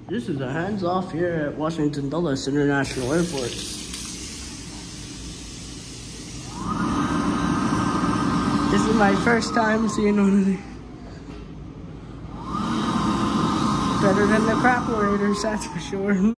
This is a hands-off here at Washington Dulles International Airport. This is my first time seeing one of these. Better than the crap operators, that's for sure.